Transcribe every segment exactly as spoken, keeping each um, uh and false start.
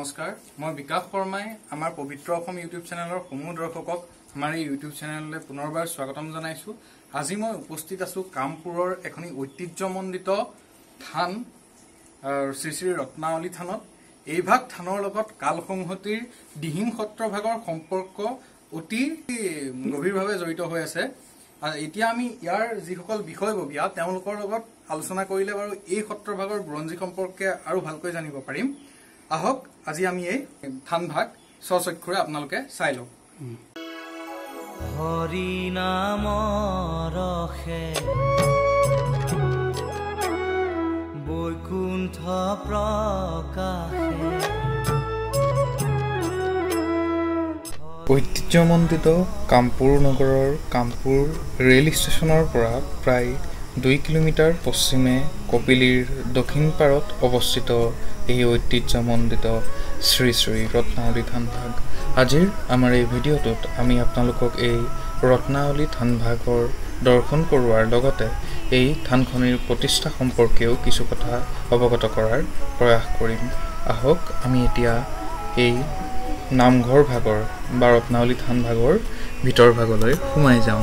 নমস্কাৰ মই বিকাশ শৰ্মাই আমাৰ পবিত্ৰ অসম ইউটিউব চেনেলৰ সমূহ দৰ্শকক আমাৰ এই ইউটিউব চেনেললৈ পুনৰবাৰ স্বাগতম জনাইছো। আজি মই উপস্থিত আছো কামপুৰৰ এখনি ঐতিহ্যমণ্ডিত থান শ্ৰী শ্ৰী ৰত্নাৱলী থানত। এই ভাগ থানৰ লগত কালসংহতিৰ দিহিং সত্ৰ ভাগৰ সম্পৰ্ক অতি গভীৰভাৱে জড়িত হৈ আছে। এতিয়া আমি ইয়াৰ যিসকল বিষয়ববীয়া তেওঁলোকৰ লগত আলোচনা কৰিলে বাৰু এই সত্ৰ ভাগৰ বুৰঞ্জী সম্পৰ্কে আৰু ভালকৈ জানিব পাৰিম। আহক আজি আমি এই থান ভাগ স্বচক্ষুৰে আপোনালোকে চাই লওক। হৰি নাম ৰখে বৈকুণ্ঠ প্ৰকাশে। ঐতিহ্যমণ্ডিত কামপুৰ নগৰৰ কামপুৰ ৰেল ষ্টেচনৰ পৰা প্ৰায় দুই কিলোমিটাৰ পশ্চিমে কপিলীৰ দক্ষিণ পাৰত অৱস্থিত এই ঐতিহ্যমণ্ডিত শ্ৰী শ্ৰী ৰত্নাৱলী থান ভাগ। আজিৰ আমাৰ এই ভিডিঅ'টোত আমি আপোনালোকক এই ৰত্নাৱলী থান ভাগৰ দৰ্শন কৰোৱাৰ লগতে এই থানখনিৰ প্ৰতিষ্ঠা সম্পৰ্কেও কিছু কথা অৱগত কৰাৰ প্ৰয়াস কৰিম। আহক আমি এতিয়া এই নামঘৰ ভাগৰ বা ৰত্নাৱলী থান ভাগৰ ভিতৰ ভাগলৈ সোমাই যাওঁ।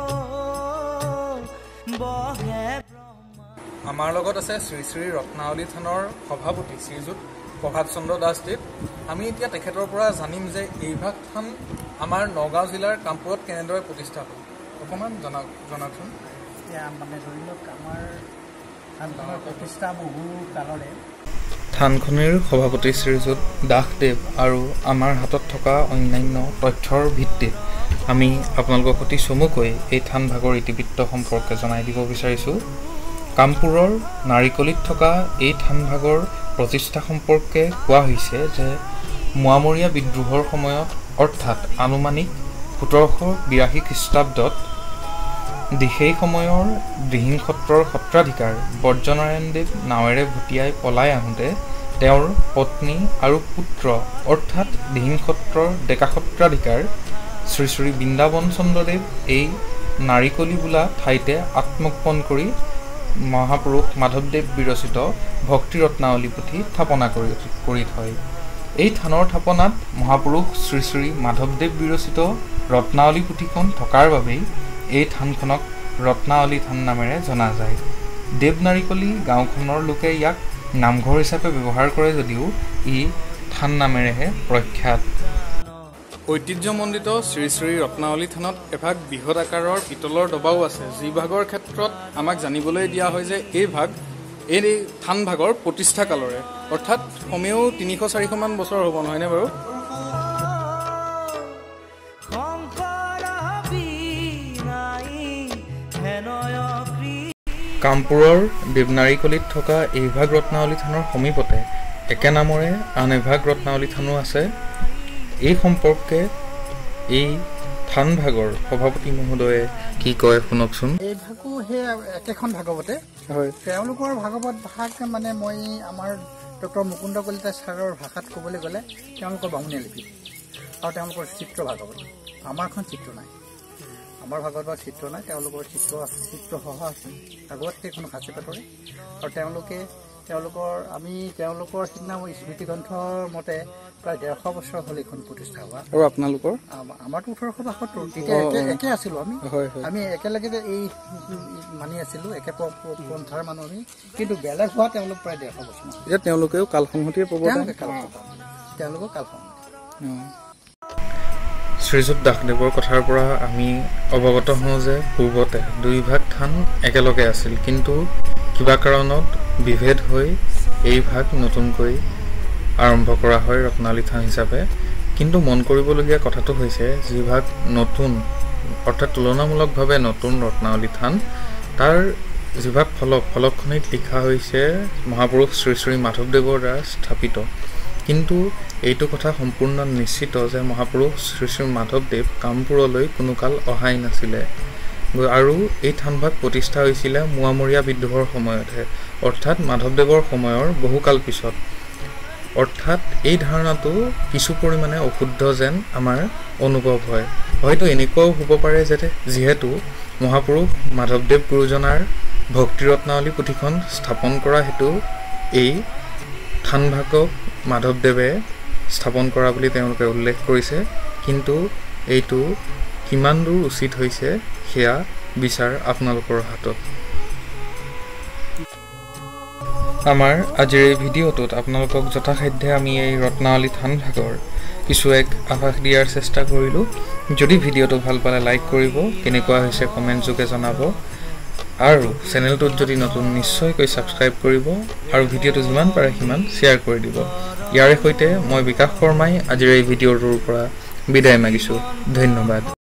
আমাৰ লগত আছে শ্ৰী শ্ৰী ৰত্নাৱলী থানৰ সভাপতি শ্ৰীযুত প্ৰভাত চন্দ্ৰ দাসদেৱ। আমি এতিয়া তেখেতৰ পৰা জানিম যে এই ভাগ থান আমাৰ নগাঁও জিলাৰ কামপুৰত কেনেদৰে প্ৰতিষ্ঠা হ'ল। অকণমান জনাওক জনাওকচোন। এতিয়া মানে ধৰি লওক আমাৰ থানখনৰ প্ৰতিষ্ঠা বহু কালৰে। থানখনিৰ সভাপতি শ্ৰীযুত দাসদেৱ আৰু আমাৰ হাতত থকা অন্যান্য তথ্যৰ ভিত্তিত আমি আপোনালোকক অতি চমুকৈ এই থান ভাগৰ ইতিবৃত্ত সম্পৰ্কে জনাই দিব বিচাৰিছোঁ। কামপুৰৰ নাৰিকলিত থকা এই থান ভাগৰ প্ৰতিষ্ঠা সম্পৰ্কে কোৱা হৈছে যে মোৱামৰীয়া বিদ্ৰোহৰ সময়ত অৰ্থাৎ আনুমানিক সোতৰশ বিৰাশী খ্ৰীষ্টাব্দত সেই সময়ৰ দিহিং সত্ৰৰ সত্ৰাধিকাৰ বৰ্জনাৰায়ণদেৱ নাৱেৰে ভটিয়াই পলাই আহোঁতে তেওঁৰ পত্নী আৰু পুত্ৰ অৰ্থাৎ দিহিং সত্ৰৰ ডেকা সত্ৰাধিকাৰ শ্ৰী শ্ৰী বৃন্দাবন চন্দ্ৰদেৱ এই নাৰিকলি বোলা ঠাইতে আত্মগোপন কৰি মহাপুৰুষ মাধৱদেৱ বিৰচিত ভক্তি ৰত্নাৱলী পুথি স্থাপনা কৰি কৰি থয়। এই থানৰ থাপনাত মহাপুৰুষ শ্ৰী শ্ৰী মাধৱদেৱ বিৰচিত ৰত্নাৱলী পুথিখন থকাৰ বাবেই এই থানখনক ৰত্নাৱলী থান নামেৰে জনা যায়। দেৱনাৰিকলি গাঁওখনৰ লোকে ইয়াক নামঘৰ হিচাপে ব্যৱহাৰ কৰে যদিও ই থান নামেৰেহে প্ৰখ্যাত। ঐতিহ্যমণ্ডিত শ্ৰী শ্ৰী ৰত্নাৱলী থানত এভাগ বৃহৎ আকাৰৰ পিতলৰ ডবাও আছে, যি ভাগৰ ক্ষেত্ৰত আমাক জানিবলৈ দিয়া হয় যে এই ভাগ এই থান ভাগৰ প্ৰতিষ্ঠা কালৰে, অৰ্থাৎ কমেও তিনিশ চাৰিশমান বছৰ হ'ব, নহয়নে বাৰু? কামপুৰৰ দেৱনাৰিকলিত থকা এই ভাগ ৰত্নাৱলী থানৰ সমীপতে একে নামৰে আন এভাগ ৰত্নাৱলী থানো আছে। এই সম্পৰ্কে এই থান ভাগৰ সভাপতি মহোদয়ে কি কয় শুনকচোন। এই ভাগো সেই একেখন ভাগৱতে হয়। তেওঁলোকৰ ভাগৱত ভাগ মানে মই আমাৰ ডক্টৰ মুকুন্দ কলিতা ছাৰৰ ভাষাত ক'বলৈ গ'লে তেওঁলোকৰ বামুণীয়া লিপি আৰু তেওঁলোকৰ চিত্ৰ ভাগৱত। আমাৰখন চিত্ৰ নাই, আমাৰ ভাগৱত চিত্ৰ নাই, তেওঁলোকৰ চিত্ৰ চিত্ৰসহ আছে। ভাগৱত সেইখন সাঁচি পাতৰে আৰু তেওঁলোকে তেওঁলোকৰ আমি তেওঁলোকৰ সিদিনা স্মৃতি গ্ৰন্থৰ মতে প্ৰায় ডেৰশ বছৰ হ'ল এইখন প্ৰতিষ্ঠা হোৱা। আৰু আপোনালোকৰ? আমাৰতো ওঠৰশ বাসত্তৰ, তেতিয়া একে একে আছিলোঁ আমি আমি একেলগে যে এই মানি আছিলোঁ, একে পন্থাৰ মানুহ আমি, কিন্তু বেলেগ হোৱা তেওঁলোক প্ৰায় ডেৰশ বছৰ। এতিয়া তেওঁলোকেও কালসংহতিৰ প্ৰৱৰ্তন তেওঁলোকৰ কালসংহতি। শ্ৰীযুত দাসদেৱৰ কথাৰ পৰা আমি অৱগত হওঁ যে পূৰ্বতে দুইভাগ থান একেলগে আছিল, কিন্তু কিবা কাৰণত বিভেদ হৈ এই ভাগ নতুনকৈ আৰম্ভ কৰা হয় ৰত্নাৱলী থান হিচাপে। কিন্তু মন কৰিবলগীয়া কথাটো হৈছে যি ভাগ নতুন অৰ্থাৎ তুলনামূলকভাৱে নতুন ৰত্নাৱলী থান, তাৰ যিভাগ ফলক ফলকখনিত লিখা হৈছে মহাপুৰুষ শ্ৰী শ্ৰী মাধৱদেৱৰ দ্বাৰা স্থাপিত, কিন্তু এইটো কথা সম্পূৰ্ণ নিশ্চিত যে মহাপুৰুষ শ্ৰী শ্ৰী মাধৱদেৱ কামপুৰলৈ কোনো কাল অহাই নাছিলে আৰু এই থানভাগ প্ৰতিষ্ঠা হৈছিলে মোৱামৰীয়া বিদ্ৰোহৰ সময়তহে, অৰ্থাৎ মাধৱদেৱৰ সময়ৰ বহুকাল পিছত। অৰ্থাৎ এই ধাৰণাটো কিছু পৰিমাণে অশুদ্ধ যেন আমাৰ অনুভৱ হয়। হয়তো এনেকুৱাও হ'ব পাৰে যে যিহেতু মহাপুৰুষ মাধৱদেৱ গুৰুজনাৰ ভক্তি ৰত্নাৱলী পুথিখন স্থাপন কৰা হেতু এই থানভাগক মাধৱদেৱে স্থাপন কৰা বুলি তেওঁলোকে উল্লেখ কৰিছে কিন্তু এইটো কিমান দূৰ উচিত হৈছে সেয়া বিচাৰ আপোনালোকৰ হাতত আমাৰ আজিৰ এই ভিডিঅ'টোত আপোনালোকক যথাসাধ্যে আমি এই ৰত্নাৱলী থান ভাগৰ কিছু এক আভাস দিয়াৰ চেষ্টা কৰিলোঁ যদি ভিডিঅ'টো ভাল পালে লাইক কৰিব কেনেকুৱা হৈছে কমেণ্ট যোগে জনাব আৰু চেনেলটোত যদি নতুন নিশ্চয়কৈ ছাবস্ক্ৰাইব কৰিব আৰু ভিডিঅ'টো যিমান পাৰে সিমান শ্বেয়াৰ কৰি দিব ইয়াৰে সৈতে মই বিকাশ শৰ্মাই আজিৰ এই ভিডিঅ'টোৰ পৰা বিদায় মাগিছোঁ ধন্যবাদ